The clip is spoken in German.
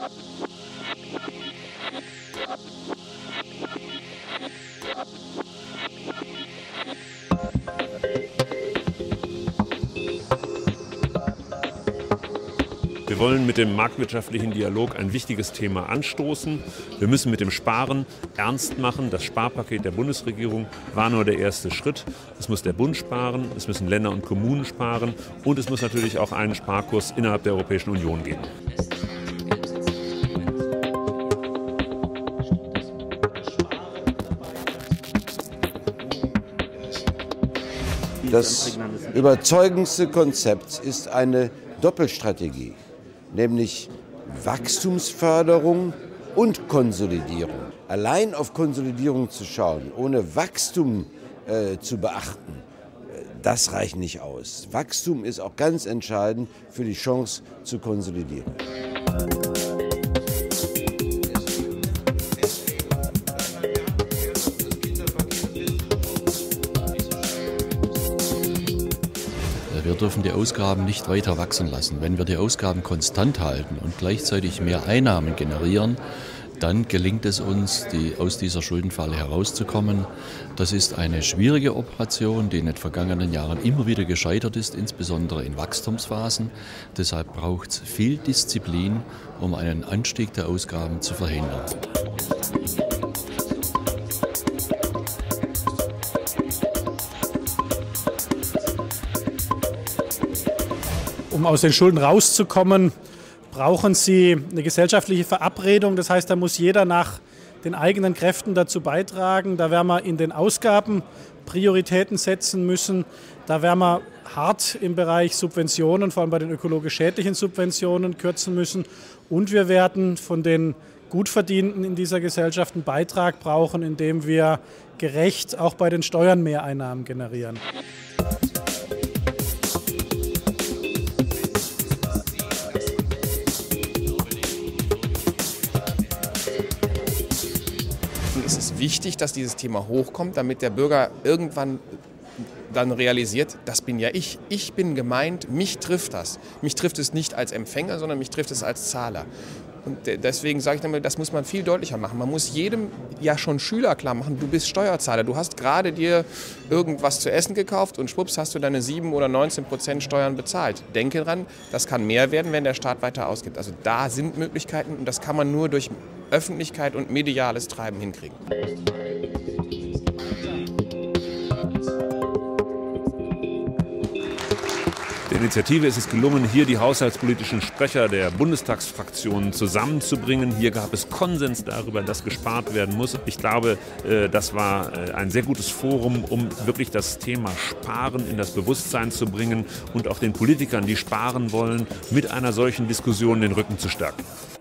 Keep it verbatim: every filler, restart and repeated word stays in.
Wir wollen mit dem marktwirtschaftlichen Dialog ein wichtiges Thema anstoßen. Wir müssen mit dem Sparen ernst machen. Das Sparpaket der Bundesregierung war nur der erste Schritt. Es muss der Bund sparen, es müssen Länder und Kommunen sparen und es muss natürlich auch einen Sparkurs innerhalb der Europäischen Union geben. Das überzeugendste Konzept ist eine Doppelstrategie, nämlich Wachstumsförderung und Konsolidierung. Allein auf Konsolidierung zu schauen, ohne Wachstum äh, zu beachten, das reicht nicht aus. Wachstum ist auch ganz entscheidend für die Chance zu konsolidieren. Wir dürfen die Ausgaben nicht weiter wachsen lassen. Wenn wir die Ausgaben konstant halten und gleichzeitig mehr Einnahmen generieren, dann gelingt es uns, die, aus dieser Schuldenfalle herauszukommen. Das ist eine schwierige Operation, die in den vergangenen Jahren immer wieder gescheitert ist, insbesondere in Wachstumsphasen. Deshalb braucht es viel Disziplin, um einen Anstieg der Ausgaben zu verhindern. Um aus den Schulden rauszukommen, brauchen Sie eine gesellschaftliche Verabredung. Das heißt, da muss jeder nach den eigenen Kräften dazu beitragen. Da werden wir in den Ausgaben Prioritäten setzen müssen. Da werden wir hart im Bereich Subventionen, vor allem bei den ökologisch schädlichen Subventionen, kürzen müssen. Und wir werden von den Gutverdienten in dieser Gesellschaft einen Beitrag brauchen, indem wir gerecht auch bei den Steuern Mehreinnahmen generieren. Es ist wichtig, dass dieses Thema hochkommt, damit der Bürger irgendwann dann realisiert, das bin ja ich. Ich bin gemeint, mich trifft das. Mich trifft es nicht als Empfänger, sondern mich trifft es als Zahler. Und deswegen sage ich damit, das muss man viel deutlicher machen. Man muss jedem ja schon Schüler klar machen, du bist Steuerzahler. Du hast gerade dir irgendwas zu essen gekauft und schwupps hast du deine sieben oder neunzehn Prozent Steuern bezahlt. Denke dran, das kann mehr werden, wenn der Staat weiter ausgibt. Also da sind Möglichkeiten und das kann man nur durch Öffentlichkeit und mediales Treiben hinkriegen. Der Initiative ist es gelungen, hier die haushaltspolitischen Sprecher der Bundestagsfraktionen zusammenzubringen. Hier gab es Konsens darüber, dass gespart werden muss. Ich glaube, das war ein sehr gutes Forum, um wirklich das Thema Sparen in das Bewusstsein zu bringen und auch den Politikern, die sparen wollen, mit einer solchen Diskussion den Rücken zu stärken.